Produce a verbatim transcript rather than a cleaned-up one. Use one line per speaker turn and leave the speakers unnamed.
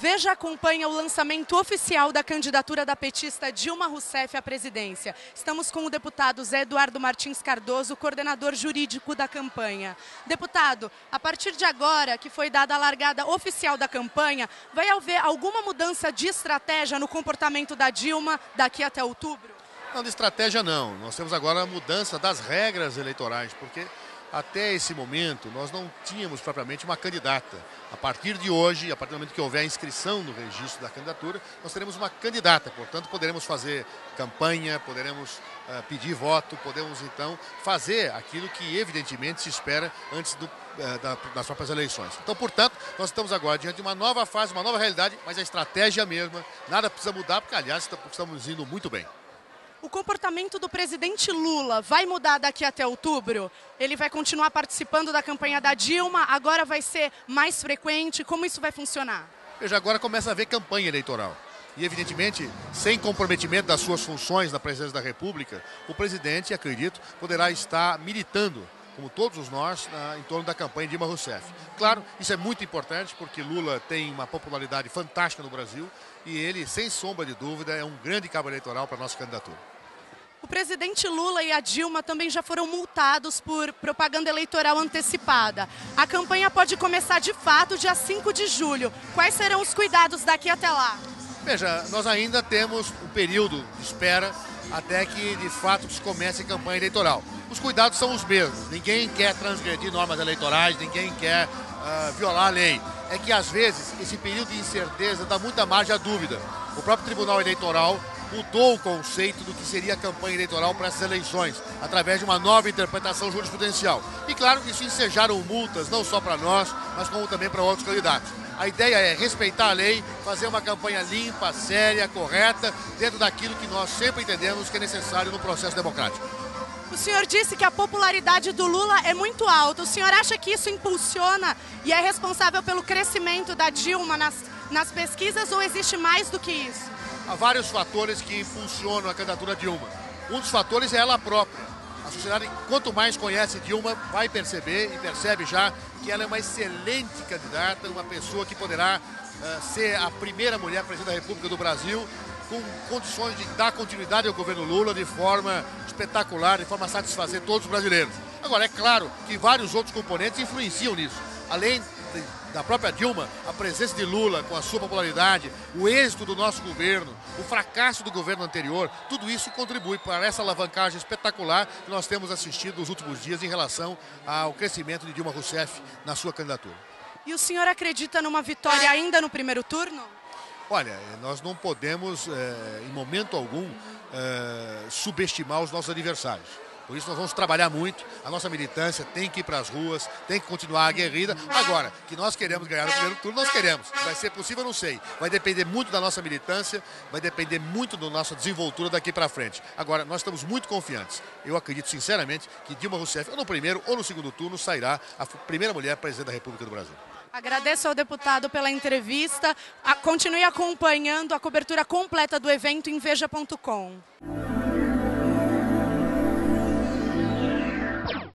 Veja acompanha o lançamento oficial da candidatura da petista Dilma Rousseff à presidência. Estamos com o deputado Zé Eduardo Martins Cardoso, coordenador jurídico da campanha. Deputado, a partir de agora, que foi dada a largada oficial da campanha, vai haver alguma mudança de estratégia no comportamento da Dilma daqui até outubro?
Não, de estratégia não. Nós temos agora a mudança das regras eleitorais, porque até esse momento nós não tínhamos propriamente uma candidata. A partir de hoje, a partir do momento que houver a inscrição no registro da candidatura, nós teremos uma candidata. Portanto, poderemos fazer campanha, poderemos uh, pedir voto, podemos então fazer aquilo que evidentemente se espera antes do, uh, da, das próprias eleições. Então, portanto, nós estamos agora diante de uma nova fase, uma nova realidade, mas a estratégia é a mesma, nada precisa mudar, porque aliás estamos indo muito bem.
O comportamento do presidente Lula vai mudar daqui até outubro? Ele vai continuar participando da campanha da Dilma? Agora vai ser mais frequente? Como isso vai funcionar?
Veja, agora começa a haver campanha eleitoral. E, evidentemente, sem comprometimento das suas funções na presidência da República, o presidente, acredito, poderá estar militando, como todos nós, na, em torno da campanha de Dilma Rousseff. Claro, isso é muito importante porque Lula tem uma popularidade fantástica no Brasil e ele, sem sombra de dúvida, é um grande cabo eleitoral para a nossa candidatura.
O presidente Lula e a Dilma também já foram multados por propaganda eleitoral antecipada. A campanha pode começar de fato dia cinco de julho. Quais serão os cuidados daqui até lá?
Veja, nós ainda temos um período de espera até que de fato se comece a campanha eleitoral. Os cuidados são os mesmos. Ninguém quer transgredir normas eleitorais, ninguém quer uh, violar a lei. É que às vezes esse período de incerteza dá muita margem à dúvida. O próprio Tribunal Eleitoral mudou o conceito do que seria a campanha eleitoral para essas eleições, através de uma nova interpretação jurisprudencial. E claro, isso ensejaram multas, não só para nós, mas como também para outros candidatos. A ideia é respeitar a lei, fazer uma campanha limpa, séria, correta, dentro daquilo que nós sempre entendemos que é necessário no processo democrático.
O senhor disse que a popularidade do Lula é muito alta. O senhor acha que isso impulsiona e é responsável pelo crescimento da Dilma nas, nas pesquisas ou existe mais do que isso?
Há vários fatores que impulsionam a candidatura Dilma. Um dos fatores é ela própria. A sociedade, quanto mais conhece Dilma, vai perceber e percebe já que ela é uma excelente candidata, uma pessoa que poderá uh, ser a primeira mulher presidente da República do Brasil, com condições de dar continuidade ao governo Lula de forma espetacular, de forma a satisfazer todos os brasileiros. Agora, é claro que vários outros componentes influenciam nisso. Além de, da própria Dilma, a presença de Lula com a sua popularidade, o êxito do nosso governo, o fracasso do governo anterior, tudo isso contribui para essa alavancagem espetacular que nós temos assistido nos últimos dias em relação ao crescimento de Dilma Rousseff na sua candidatura.
E o senhor acredita numa vitória ainda no primeiro turno?
Olha, nós não podemos, eh, em momento algum, eh, subestimar os nossos adversários. Por isso nós vamos trabalhar muito, a nossa militância tem que ir para as ruas, tem que continuar aguerrida. Agora, que nós queremos ganhar no primeiro turno, nós queremos. Vai ser possível, eu não sei. Vai depender muito da nossa militância, vai depender muito da nossa desenvoltura daqui para frente. Agora, nós estamos muito confiantes. Eu acredito sinceramente que Dilma Rousseff, ou no primeiro ou no segundo turno, sairá a primeira mulher presidente da República do Brasil.
Agradeço ao deputado pela entrevista. Continue acompanhando a cobertura completa do evento em veja ponto com.